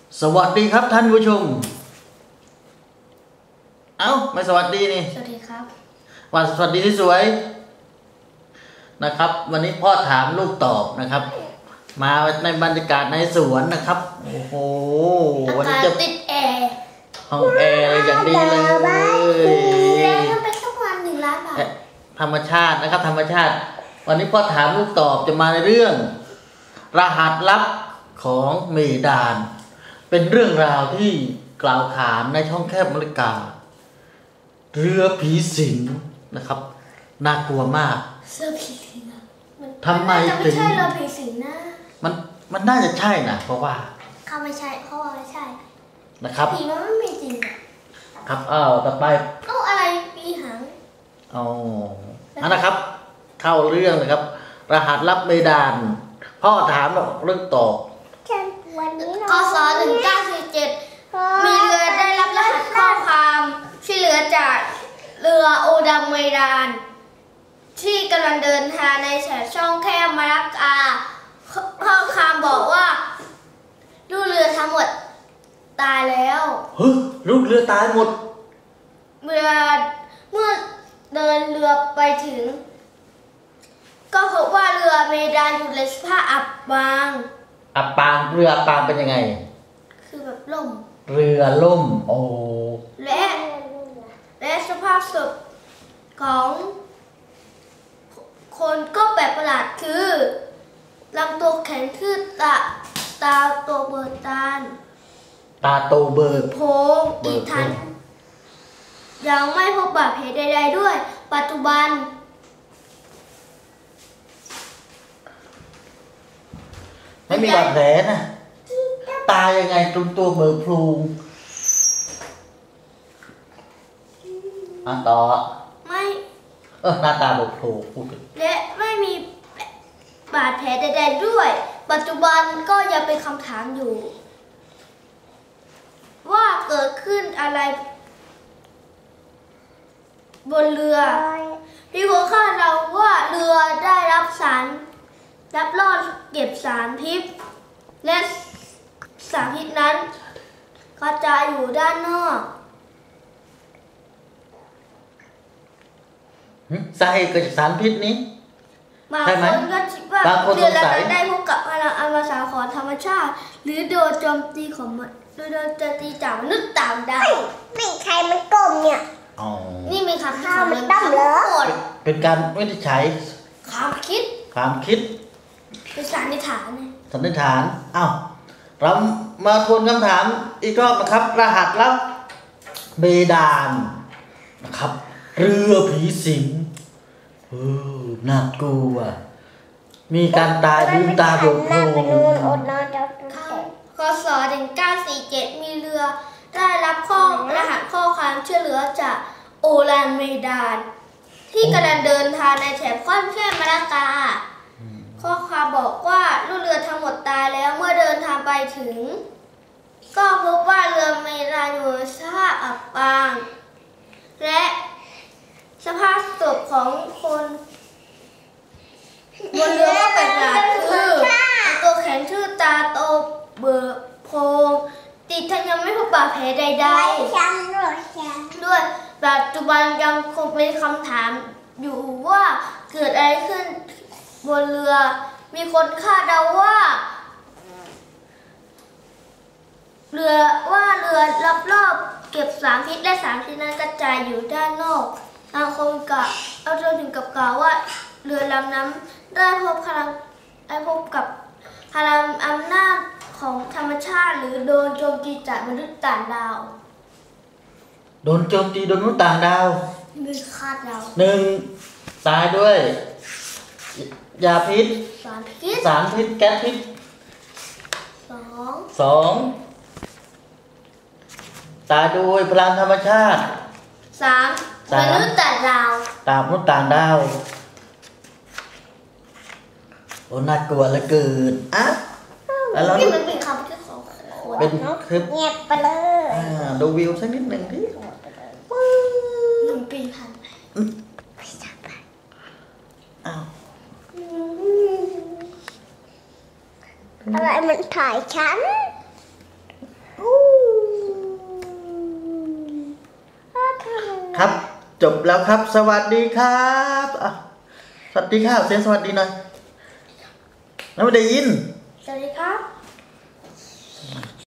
สวัสดีครับท่านผู้ชมเอ้าไม่สวัสดีนี่สวัสดีครับสวัสดีที่สวยนะครับวันนี้พ่อถามลูกตอบนะครับมาในบรรยากาศในสวนนะครับโอ้โหวันนี้จะติดแอร์ห้องแอร์อย่างดีเลยแล้วไปสักวัน1 ล้านบาทธรรมชาตินะครับธรรมชาติวันนี้พ่อถามลูกตอบจะมาในเรื่องรหัสลับของเมดานเป็นเรื่องราวที่กล่าวขานในช่องแคบอเมริกาเรือผีสิงนะครับน่ากลัวมากเสื้อผีสิงทำไมถึงไม่ใช่เรือผีสิงนะมันน่าจะใช่นะเพราะว่าเขาไม่ใช่เพราะว่าไม่ใช่นะครับผีมันไม่มีจริงครับต่อไปอะไรปีหางนะครับเข้าเรื่องเลยครับรหัสลับเมดานพ่อถามเรื่องต่อคศ1947มีเรือได้รับรหัสข้อความช่วยเหลือจากเรือโอดัมเมดานที่กำลังเดินทางในแถบช่องแคบมาลากาข้อความบอกว่าลูกเรือทั้งหมดตายแล้วลูกเรือตายหมดเมื่อเดินเรือไปถึงก็พบว่าเรือเมดานอยู่ในสภาพอับปางเรืออับปางเป็นยังไงคือแบบล่มเรือล่มและสภาพศพของคนก็แปลกประหลาดคือลำตัวแข็งทื่อตาโตเบิกบานตาโตเบิกโพงอีกทั้งยังไม่พบบาดแผลใดๆด้วยปัจจุบันไม่มีบาดแผลนะตายยังไงตัวเบิกโพรงต่อไม่หน้าตาเบิกโพรงพูดและไม่มีบาดแผลใดๆด้วยปัจจุบันก็ยังเป็นคำถามอยู่ว่าเกิดขึ้นอะไรบนเรือที่หัวข้าเราว่าเรือได้รับรอดเก็บสารพิษและสารพิษนั้นกระจายอยู่ด้านนอกสาเหตุเกิดจากสารพิษนี้บางคนก็คิดว่าเรือลำนั้นได้พบกับพลังอมตะของธรรมชาติหรือโดนโจมตีจากมนุษย์ต่างดาวไม่ใครมันกลมเนี่ยนี่มีคำถามมันตั้งเหรอเป็นการวินิจฉัยความคิดเป็นสันนิษฐานเรามาทวนคำถามอีกรอบนะครับรหัสลับเมดานนะครับเรือผีสิงน่ากลัวมีการตายลืมตาโดนโพงคศ1947มีเรือได้รับรหัสข้อความช่วยเหลือจากโอลันเมดานที่กำลังเดินทางในแถบค่อนแคบมาลากาข้อความบอกว่าลูกเรือทั้งหมดตายแล้วเมื่อเดินทางไปถึงก็พบว่าเรือเมดานอยู่ในสภาพอับปางและสภาพศพของคนบนเรือก็แปลกประหลาดคือตัวแข็งทื่อตาโตเบิกโพงติดทั้งยังไม่พบบาดแผลใดๆด้วยปัจจุบันยังคงเป็นคำถามอยู่ว่าเกิดอะไรขึ้นบนเรือมีคนคาดเดาว่าเรือรอบๆเก็บสารพิษและสารพิษนั้นกระจายอยู่ด้านนอกบางคนเอาจนถึงกับกล่าวว่าเรือลำนั้นได้พบกับพลังอำนาจของธรรมชาติหรือโดนโจมตีจากมนุษย์ต่างดาวโดนโจมตีโดนมนุษย์ต่างดาวมีคาดเดา 1ตายด้วยยาพิษสารพิษแก๊สพิษ2ตายด้วยพลังธรรมชาติ 3มนุษย์ต่างดาวมนุษย์ต่างดาวน่ากลัวเหลือเกินแล้วนี่มันเป็นคำที่ของคนเป็นคลิปเงียบไปเลยดูวิวสักนิดหนึ่งที่ 1 ปีผ่านไปอะไรมันถ่ายฉันจบแล้วครับ สวัสดีครับสวัสดีครับเสียงสวัสดีหน่อยแล้วไม่ได้ยินสวัสดีครับ